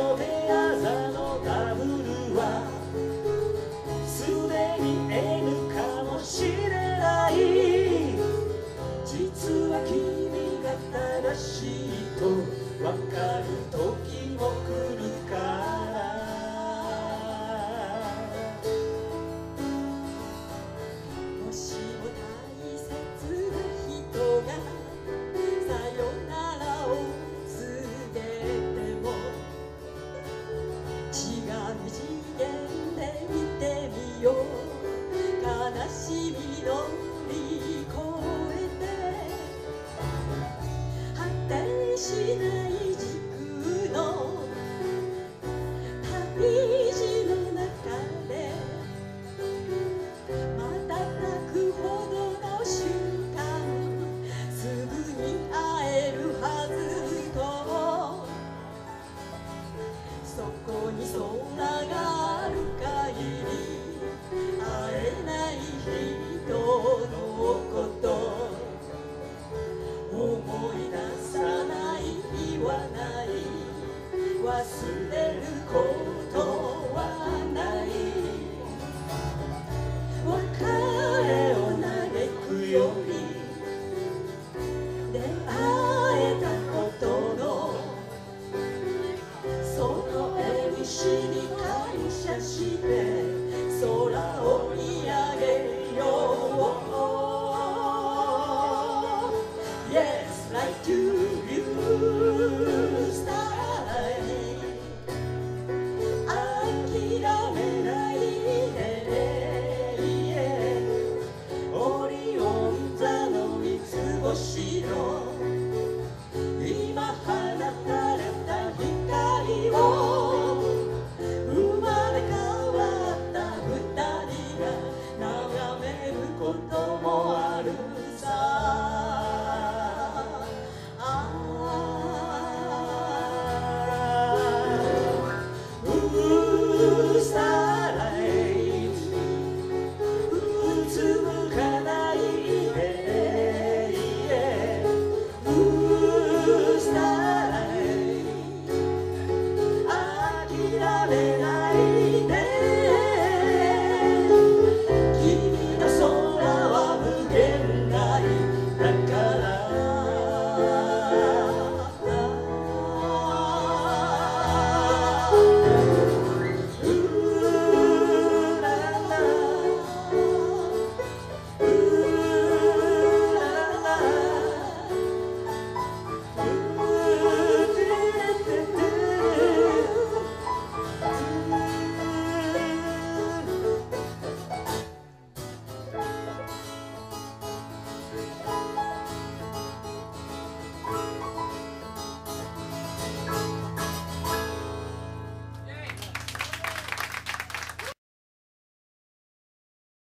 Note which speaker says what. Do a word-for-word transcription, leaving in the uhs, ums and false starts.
Speaker 1: と手あざのダブルはすでに N かもしれない。実は君が正しいとわかる時も来るから。
Speaker 2: もしも大切な人がさよならを告げても違う次元で見てみよう。悲しみの乗り越えて果てしない時空の旅路の中で瞬くほどの瞬間すぐに会えるはずと、そこに空がある限り会えない人のこと思い出さない日はない。忘れること